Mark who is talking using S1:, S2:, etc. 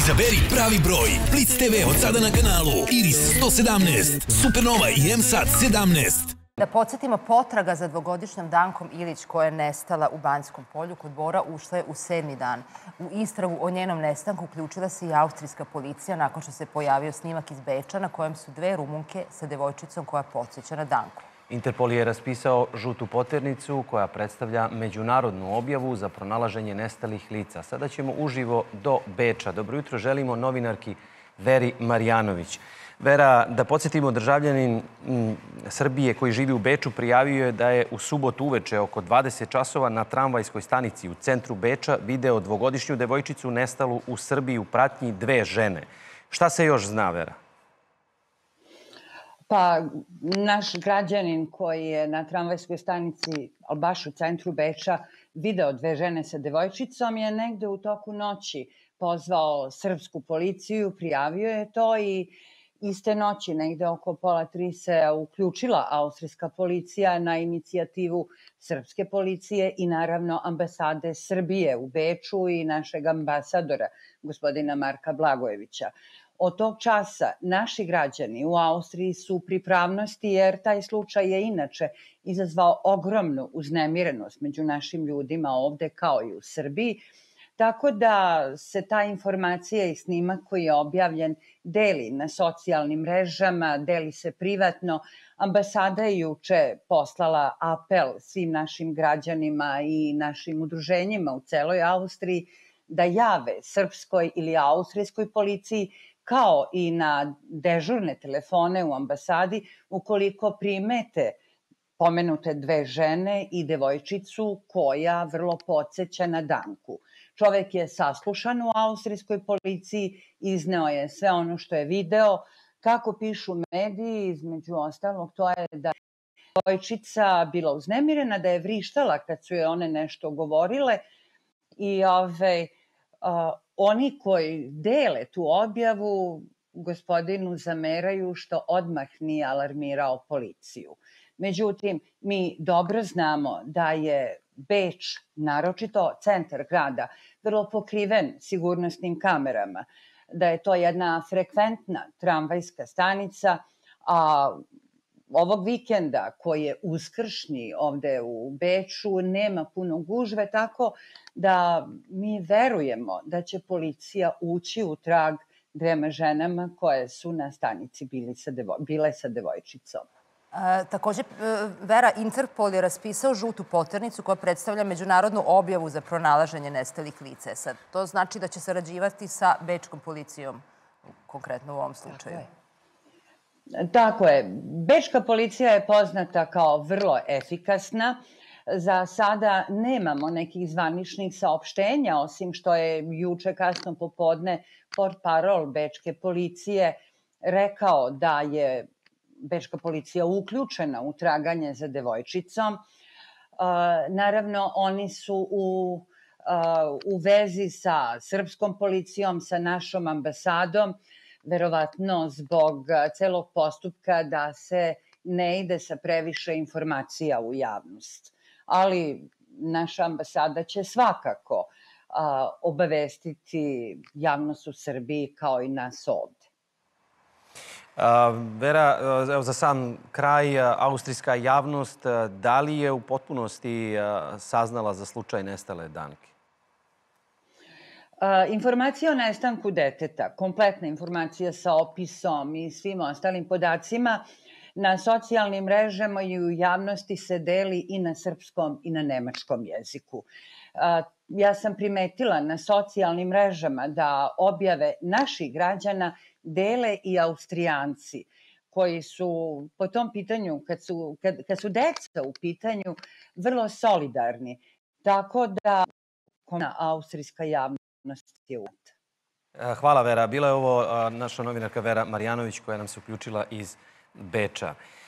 S1: Izaberi pravi broj. Blitz TV od sada na kanalu Iris 117, Supernova i M-Sat 17.
S2: Da podsjetimo, potraga za dvogodišnjom Dankom Ilić, koja je nestala u Banjskom polju kod Bora, ušla je u 7. dan. U istragu o njenom nestanku uključila se i austrijska policija nakon što se pojavio snimak iz Beča na kojem su dve Rumunke sa devojčicom koja podsjeća na Danku.
S3: Interpol je raspisao žutu poternicu koja predstavlja međunarodnu objavu za pronalaženje nestalih lica. Sada ćemo uživo do Beča. Dobro jutro želimo novinarki Veri Marjanović. Vera, da podsjetimo, državljanin Srbije koji živi u Beču prijavio je da je u subotu uveče oko 20 časova na tramvajskoj stanici u centru Beča video dvogodišnju devojčicu nestalu u Srbiji u pratnji dve žene. Šta se još zna, Vera?
S4: Pa, naš građanin koji je na tramvajskoj stanici, ali baš u centru Beča, video dve žene sa devojčicom, je negde u toku noći pozvao srpsku policiju, prijavio je to i iste noći, negde oko 2:30, se uključila austrijska policija na inicijativu srpske policije i naravno ambasade Srbije u Beču i našeg ambasadora, gospodina Marka Blagojevića. Od tog časa naši građani u Austriji su u pripravnosti, jer taj slučaj je inače izazvao ogromnu uznemirenost među našim ljudima ovde kao i u Srbiji. Tako da se ta informacija i snimak koji je objavljen deli na socijalnim mrežama, deli se privatno. Ambasada je juče poslala apel svim našim građanima i našim udruženjima u celoj Austriji da jave srpskoj ili austrijskoj policiji, kao i na dežurne telefone u ambasadi, ukoliko primete pomenute dve žene i devojčicu koja vrlo podseća na Danku. Čovek je saslušan u austrijskoj policiji, izneo je sve ono što je video. Kako pišu mediji, između ostalog, to je da je devojčica bila uznemirena, da je vrištala kad su je one nešto govorile i oni koji dele tu objavu gospodinu zameraju što odmah nije alarmirao policiju. Međutim, mi dobro znamo da je Beč, naročito centar grada, vrlo pokriven sigurnosnim kamerama, da je to jedna frekventna tramvajska stanica, a ovog vikenda koji je uskršnji ovde u Beču nema puno gužve, tako da mi verujemo da će policija ući u trag dvema ženama koje su na stanici bile sa devojčicom.
S2: Takođe, Vera, Interpol je raspisao žutu poternicu koja predstavlja međunarodnu objavu za pronalaženje nestalih lica. Sad, to znači da će sarađivati sa bečkom policijom, konkretno u ovom slučaju.
S4: Tako je. Bečka policija je poznata kao vrlo efikasna. Za sada nemamo nekih zvaničnih saopštenja, osim što je juče kasno popodne portparol bečke policije rekao da je bečka policija uključena u traganje za devojčicom. Naravno, oni su u vezi sa srpskom policijom, sa našom ambasadom, verovatno zbog celog postupka da se ne ide sa previše informacija u javnost. Ali naša ambasada će svakako obavestiti javnost u Srbiji kao i nas ovde.
S3: Vera, za sam kraj, austrijska javnost, da li je u potpunosti saznala za slučaj nestale Danke?
S4: Informacija o nestanku deteta, kompletna informacija sa opisom i svim ostalim podacima na socijalnim mrežama i u javnosti se deli i na srpskom i na nemačkom jeziku. Ja sam primetila na socijalnim mrežama da objave naših građana dele i Austrijanci, koji su po tom pitanju, kad su deca u pitanju, vrlo solidarni. Tako da austrijska javnost je uvijek.
S3: Hvala, Vera. Bila je ovo naša novinarka Vera Marjanović koja nam se uključila iz Beča.